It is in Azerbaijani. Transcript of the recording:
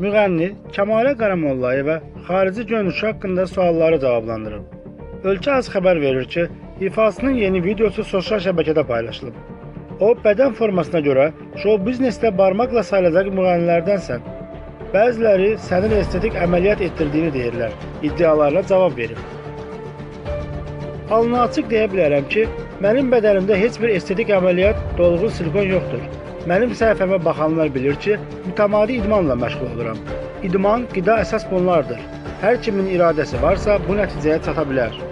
müğənni Kəmalə Qaramolliyeva xarici görünüşü haqqında sualları cavablandırıb. Ölkə az xəbər verir ki, ifasının yeni videosu sosial şəbəkədə paylaşılıb. O, bədən formasına görə show biznesdə barmaqla sayılacaq müğənnilərdənsən. Bəziləri sənin estetik əməliyyat etdirdiyini deyirlər, iddialarına cavab verib. Alnı açıq deyə bilərəm ki, mənim bədənimdə heç bir estetik əməliyyat, dolğun silikon yoxdur. Mənim səhifəmə baxanlar bilir ki, mütəmadi idmanla məşğul oluram. İdman, qida əsas bunlardır. Hər kimin iradəsi varsa, bu nəticəyə çata bilər.